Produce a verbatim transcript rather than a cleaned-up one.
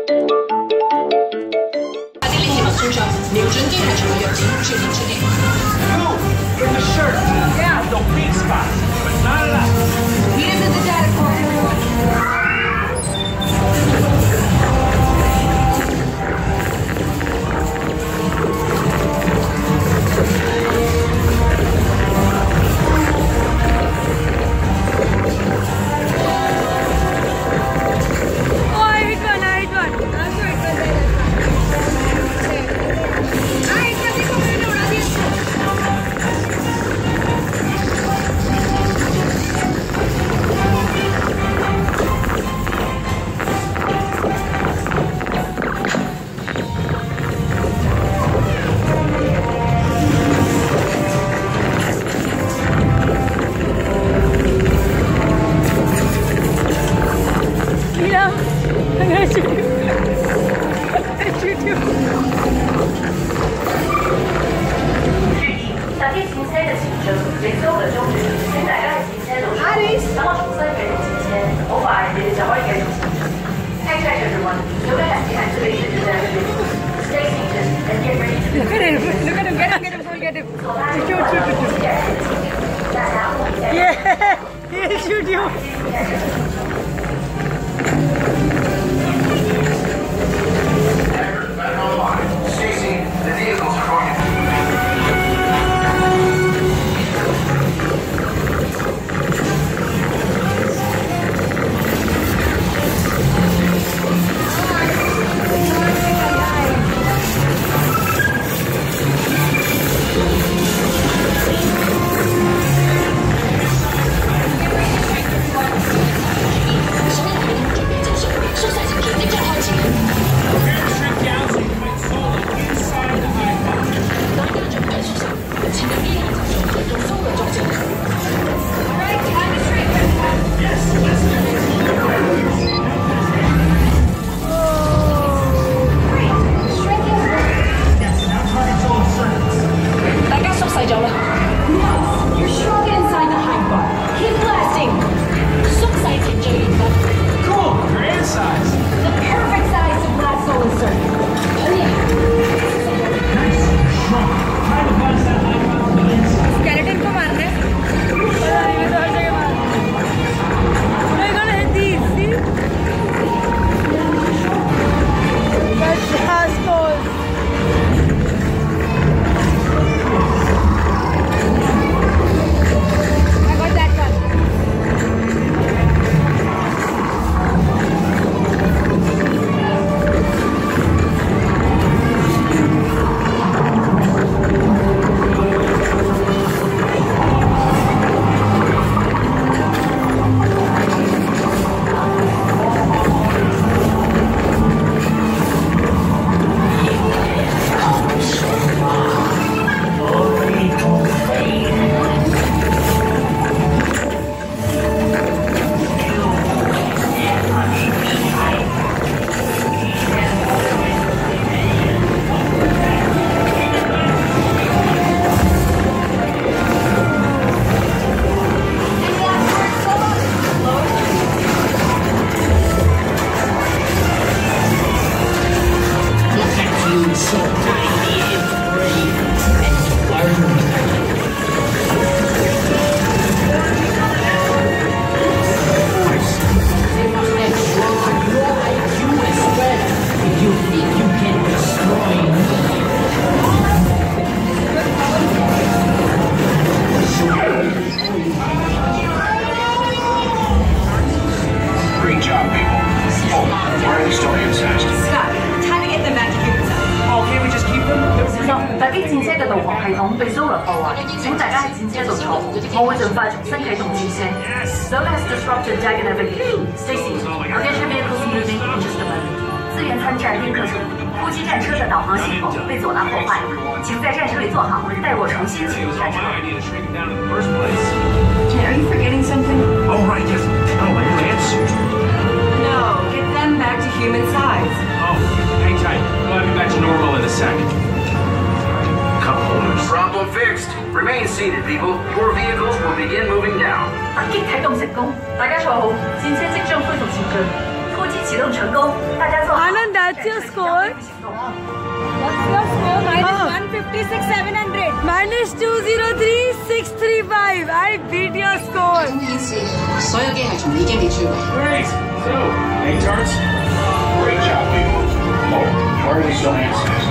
瞄準機係從個弱點轉現出嚟。 Move! In the shirt! Yeah! The weak spot, but not enough. Here's the data core, everyone. Look at him, look at him, get him, get him, go get him. Shoot, shoot, shoot, shoot. Yeah, he'll shoot you. Stacy, the vehicles are going to... Zola has disrupted Dagger navigation. Stacy, I'll get your vehicles moving in just a moment. 资源参战丁克组，突击战车的导航系统被佐拉破坏，请在战车里坐好，待我重新启动战车。Jen, are you forgetting something? Oh, right, yes. Oh, my land suit. No, get them back to human size. Oh, hang tight. We'll have you back to normal in a second. Cup holders. Problem fixed. Remain seated, people. Your vehicles will begin moving down. 突擊啟動成功，大家坐好，戰車即將恢復前進。 突击启动成功，大家做好 Anand, that's your score? 行动。 What's your score? Minus Oh. one fifty-six, seven hundred. Minus two zero three six three five. I beat your score. 中顯示所有機械蟲已經被摧毀。 Great. So, any turns? Great job, people. Oh, already so answers.